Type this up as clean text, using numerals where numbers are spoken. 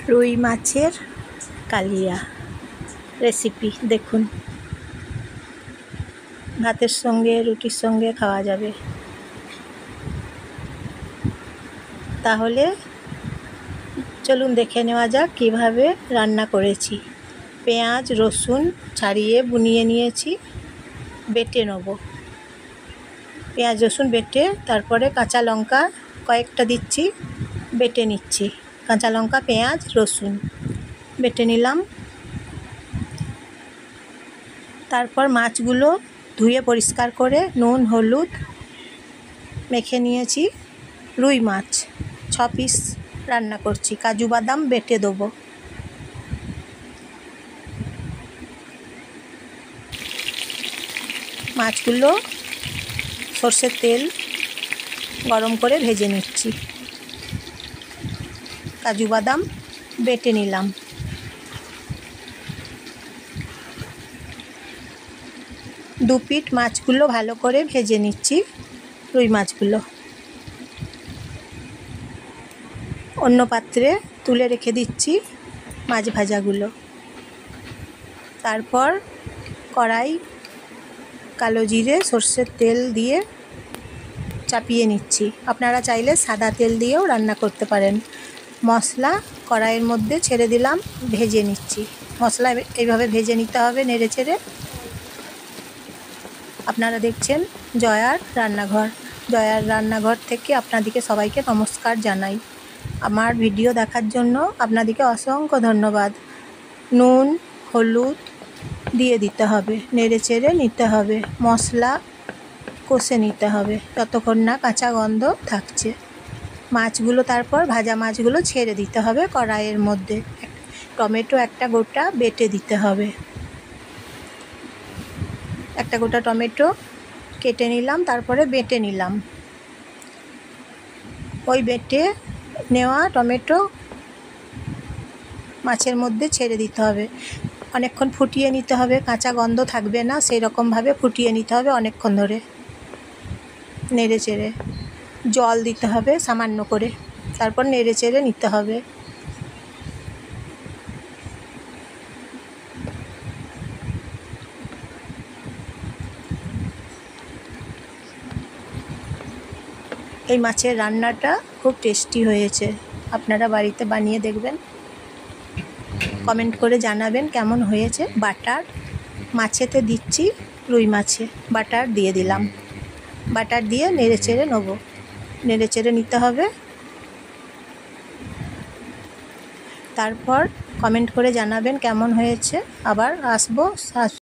রুই মাছের কালিয়া রেসিপি দেখুন। ভাতের সঙ্গে রুটির সঙ্গে খাওয়া যাবে। তাহলে চলুন দেখে নেওয়া যাক কিভাবে রান্না করেছি। পেঁয়াজ রসুন ছাড়িয়ে বুনিয়ে নিয়েছি, বেটে নেব। পেঁয়াজ রসুন বেটে তারপরে কাঁচা লঙ্কা কয়েকটা দিচ্ছি, বেটে নিচ্ছি। কাঁচা লঙ্কা পেঁয়াজ রসুন বেটে নিলাম। তারপর মাছগুলো ধুয়ে পরিষ্কার করে নুন হলুদ মেখে নিয়েছি। রুই মাছ 6 পিস রান্না করছি। কাজু বাদাম বেটে দেবো। মাছগুলো সর্ষের তেল গরম করে ভেজে নিচ্ছি। কাজু বাদাম বেটে নিলাম। দু পিঠ মাছগুলো ভালো করে ভেজে নিচ্ছি। রুই মাছগুলো অন্য পাত্রে তুলে রেখে দিচ্ছি মাছ ভাজাগুলো। তারপর কড়াই কালো জিরে সর্ষের তেল দিয়ে চাপিয়ে নিচ্ছি। আপনারা চাইলে সাদা তেল দিয়েও রান্না করতে পারেন। মশলা কড়াইয়ের মধ্যে ছেড়ে দিলাম, ভেজে নিচ্ছি। মশলা এইভাবে ভেজে নিতে হবে নেড়ে চেড়ে। আপনারা দেখছেন জয়ার রান্নাঘর। জয়ার রান্নাঘর থেকে আপনাদেরকে সবাইকে নমস্কার জানাই। আমার ভিডিও দেখার জন্য আপনাদেরকে অসংখ্য ধন্যবাদ। নুন হলুদ দিয়ে দিতে হবে, নেড়ে চেড়ে নিতে হবে। মশলা কষে নিতে হবে যতক্ষণ না কাঁচা গন্ধ থাকছে। মাছগুলো তারপর ভাজা মাছগুলো ছেড়ে দিতে হবে কড়াইয়ের মধ্যে। টমেটো একটা গোটা বেটে দিতে হবে। একটা গোটা টমেটো কেটে নিলাম, তারপরে বেটে নিলাম। ওই বেটে নেওয়া টমেটো মাছের মধ্যে ছেড়ে দিতে হবে। অনেকক্ষণ ফুটিয়ে নিতে হবে, কাঁচা গন্ধ থাকবে না সেই রকমভাবে ফুটিয়ে নিতে হবে অনেকক্ষণ ধরে নেড়ে চেড়ে। জল দিতে হবে সামান্য করে, তারপর নেড়ে চেড়ে নিতে হবে। এই মাছের রান্নাটা খুব টেস্টি হয়েছে। আপনারা বাড়িতে বানিয়ে দেখবেন, কমেন্ট করে জানাবেন কেমন হয়েছে। বাটার মাছেতে দিচ্ছি, রুই মাছে বাটার দিয়ে দিলাম। বাটার দিয়ে নেড়ে চেড়ে নেব, নেড়ে চেড়ে নিতে হবে। তারপর কমেন্ট করে জানাবেন কেমন হয়েছে। আবার আসবো।